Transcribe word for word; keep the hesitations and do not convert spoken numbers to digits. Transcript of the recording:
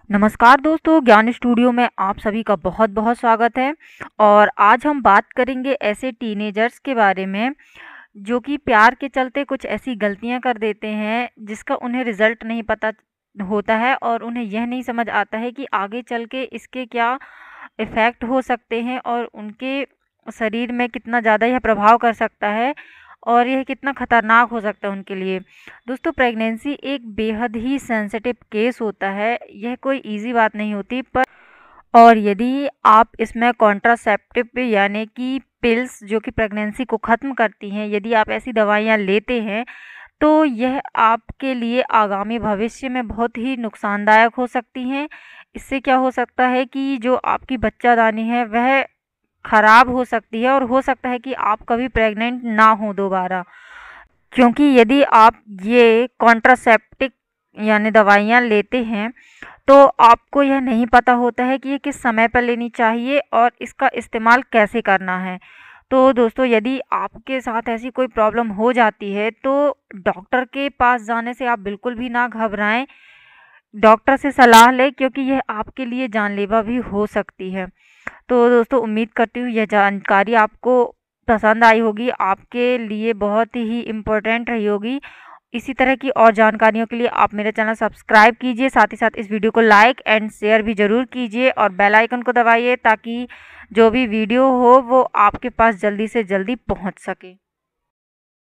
नमस्कार दोस्तों, ज्ञान स्टूडियो में आप सभी का बहुत बहुत स्वागत है। और आज हम बात करेंगे ऐसे टीनेजर्स के बारे में जो कि प्यार के चलते कुछ ऐसी गलतियां कर देते हैं जिसका उन्हें रिजल्ट नहीं पता होता है और उन्हें यह नहीं समझ आता है कि आगे चल के इसके क्या इफ़ेक्ट हो सकते हैं और उनके शरीर में कितना ज़्यादा यह प्रभाव कर सकता है और यह कितना खतरनाक हो सकता है उनके लिए। दोस्तों, प्रेगनेंसी एक बेहद ही सेंसिटिव केस होता है। यह कोई इजी बात नहीं होती, पर और यदि आप इसमें कॉन्ट्रासेप्टिव यानी कि पिल्स जो कि प्रेगनेंसी को ख़त्म करती हैं, यदि आप ऐसी दवाइयाँ लेते हैं तो यह आपके लिए आगामी भविष्य में बहुत ही नुकसानदायक हो सकती हैं। इससे क्या हो सकता है कि जो आपकी बच्चादानी है वह खराब हो सकती है और हो सकता है कि आप कभी प्रेग्नेंट ना हो दोबारा। क्योंकि यदि आप ये कॉन्ट्रासेप्टिव यानी दवाइयाँ लेते हैं तो आपको यह नहीं पता होता है कि ये किस समय पर लेनी चाहिए और इसका इस्तेमाल कैसे करना है। तो दोस्तों, यदि आपके साथ ऐसी कोई प्रॉब्लम हो जाती है तो डॉक्टर के पास जाने से आप बिल्कुल भी ना घबराएं। डॉक्टर से सलाह लें, क्योंकि यह आपके लिए जानलेवा भी हो सकती है। तो दोस्तों, उम्मीद करती हूँ यह जानकारी आपको पसंद आई होगी, आपके लिए बहुत ही इम्पोर्टेंट रही होगी। इसी तरह की और जानकारियों के लिए आप मेरा चैनल सब्सक्राइब कीजिए, साथ ही साथ इस वीडियो को लाइक एंड शेयर भी ज़रूर कीजिए और बेल आइकन को दबाइए ताकि जो भी वीडियो हो वो आपके पास जल्दी से जल्दी पहुंच सके।